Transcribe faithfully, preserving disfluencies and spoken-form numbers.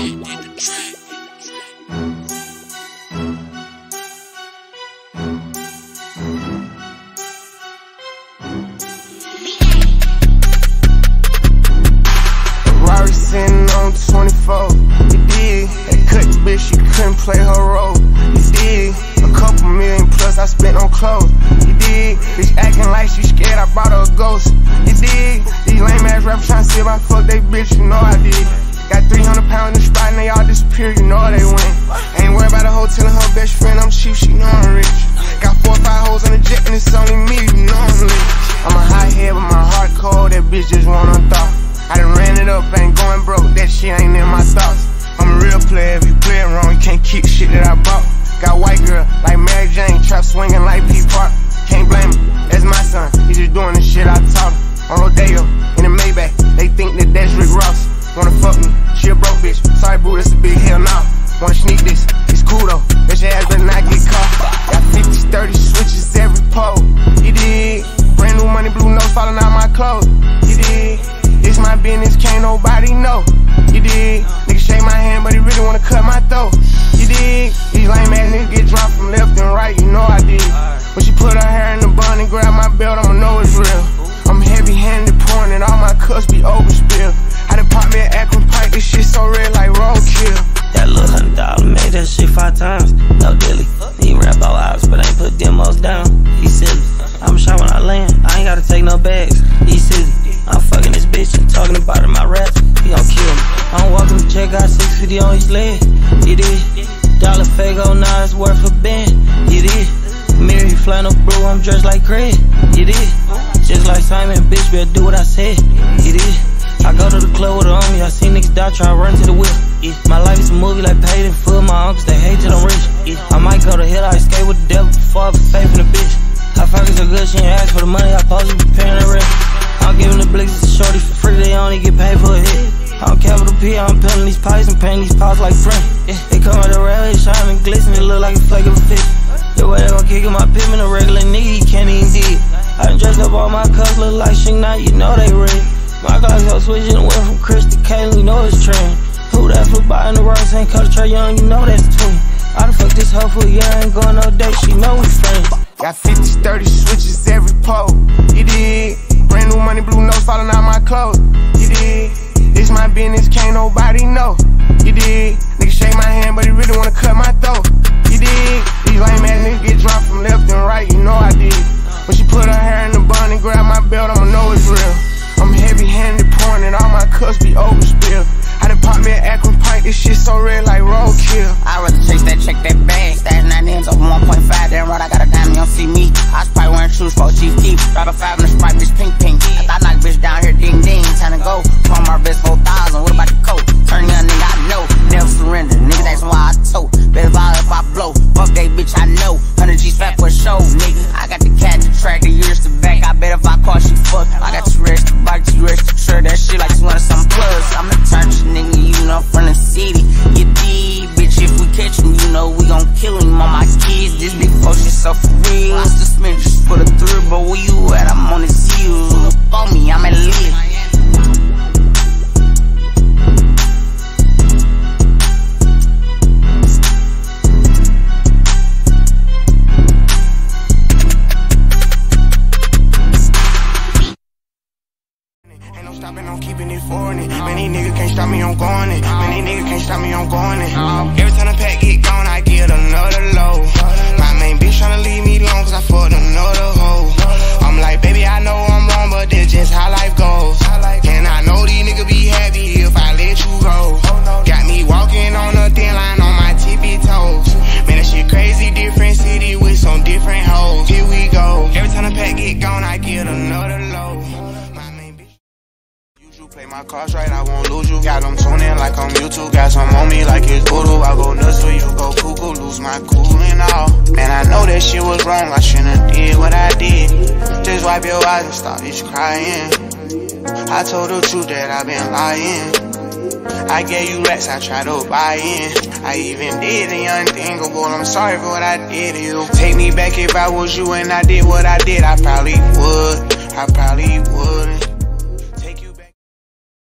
Rari sittin on twenty-four. You dig? That cut bitch, she couldn't play her role. You dig? A couple million plus I spent on clothes. You dig? Bitch acting like she scared, I brought her a ghost. You dig? These lame ass rappers tryna see if I fuck they bitch, you know I did. Got three hundred pounds in the spot and they all disappear, you know they win. Ain't worried about a hoe telling her best friend I'm cheap, she know I'm rich. Got four or five hoes on the jet and it's only me, you know I'm lit. I'm a hot head but my heart cold, that bitch just want unthaw. I done ran it up, ain't going broke, that shit ain't in my thoughts. I'm a real player, if you play it wrong, you can't keep shit that I bought. Got white girl, like Mary Jane, trap swinging like P Park. Can't blame him, that's my son, he just doing the shit I taught him. On Rodeo, in the Maybach, they think that that's Rick Ross. Wanna fuck me, she a broke bitch, sorry boo, that's a big hell now. Wanna sneak this, it's cool though, bitch your ass better not get caught. Got fifty, thirty switches every pole, you dig? Brand new money, blue nose falling out my clothes, you dig? It's my business, can't nobody know. You dig? Nigga shake my hand, but he really wanna cut my throat. You dig? These lame ass niggas get dropped from left and right, you know I did. When she put her hair in the bun and grab my belt, I'ma know it's real. I'm heavy handed pouring and all my cups be overspilled. I done popped me an actin pipe, this shit so red like roadkill. That little hundred dollar made that shit five times. No dilly. He rap all ops, but ain't put demos down. He silly. I'm shy when I land, I ain't gotta take no bags. He silly. I'm fucking this bitch and talking about it, my raps. He gon' kill me. I'm walking the check, got six fifty on each leg. You did. Dollar Fago, now it's worth a band. You did. Mary flannel blue, I'm dressed like Craig. You did. Just like Simon, bitch, better do what I said. You did. I go to the club with her on me, I see niggas die, try to run to the whip. Yeah. My life is a movie like paid in full, my uncles, they hate till I'm rich. Yeah. I might go to hell, I escape with the devil before I be faith in the bitch. How fuckers so good, she ain't ask for the money, I supposed to be paying the rent. I'm giving the blicks to shorty for free, they only get paid for a hit. I'm capital P, I'm peeling these pipes and painting these pots like print. Yeah. They come out the rail, they shine and glisten, it look like a flake of a fish. The way they gon' kick in my pimp, a regular nigga, he can't even dig. I done dressed up all my cups, look like shit now, you know they red. My clocks go switching, went from Chris to Kaylee, you know it's trend. Who that flew by in the rocks, ain't cut Trey Young, you know that's twin. I done fucked this hoe for a year, ain't going no date, she know we friends. Got fifty, thirty switches every pole, you dig? Brand new money, blue nose falling out my clothes, you dig? This my business, can't nobody know, you dig? Nigga shake my hand, but he really wanna cut my throat, you dig? These lame ass niggas get dropped from left and right, you know I did. When she put her hair in the bun and grab my belt, I'ma know it's real. I'm heavy handed pouring and all my cups be overspilled. I done popped me an actin pipe, this shit so red like roadkill. I rather chase that, check that bag. Stash nine M's over one point five, damn right, I got a dime, you don't see me. I was probably wearing shoes for Chief Keef. Drop a five in the Sprite, bitch, pink, pink. I thought knock bitch down here, ding, ding. Time to go, from our best four thousand, what about the coat? Turn young nigga, I know, never surrender. Nigga, that's why I tote. Better vibe if I blow, fuck that bitch, I know. one hundred G's fat for a show, nigga. I got the cat, the track, the years to back. I bet if I call, she fuck. I got two rest, the bike, two rest, the shirt, that shit like two hundred some plus. I'm the church nigga, you know, from the city. You dig, bitch, if we catch him, you know we gon' kill him. On my kids, this big fuck shit so for real. It's the spin just for the thrill, but where you at? I'm on his heels. Look on me, I'm at least. Stopping, I'm keeping it foreign. Many niggas can't stop me, I'm going it. Many niggas can't stop me, I'm going it. Every time the pack get gone, I get another load. My main bitch tryna leave me alone, cause I fucked another hoe. I'm like, baby, I know I'm wrong, but that's just how life goes. And I know these niggas be happy if I let you go. Got me walking on a thin line on my tippy toes. Man, that shit crazy, different city with some different hoes. Here we go. Every time the pack get gone, I get another load. Play my cards right, I won't lose you. Got them tuning like I'm YouTube. Got some on me like it's voodoo. I go nuts when you go cuckoo. Lose my cool and all. Man, I know that shit was wrong. I shouldn't did what I did. Just wipe your eyes and stop bitch crying. I told the truth that I've been lying. I gave you racks, I tried to buy in. I even did the unthinkable. I'm sorry for what I did to you. Take me back if I was you and I did what I did. I probably would. I probably wouldn't.